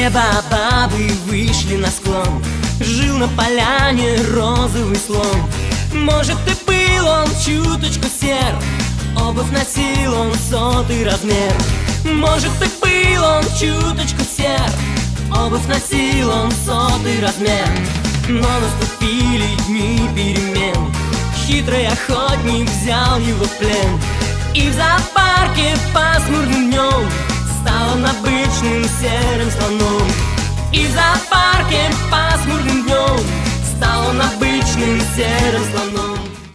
Две бабы вышли на склон, жил на поляне розовый слон. Может, и был он чуточку сер, обувь носил он 100-й размер. Может, и был он чуточку сер, обувь носил он 100-й размер. Но наступили дни перемен, хитрый охотник взял его в плен. И в зоопарке пасмурным днем стал он обычным серым слоном. И в зоопарке пасмурным днем стал он обычным серым слоном.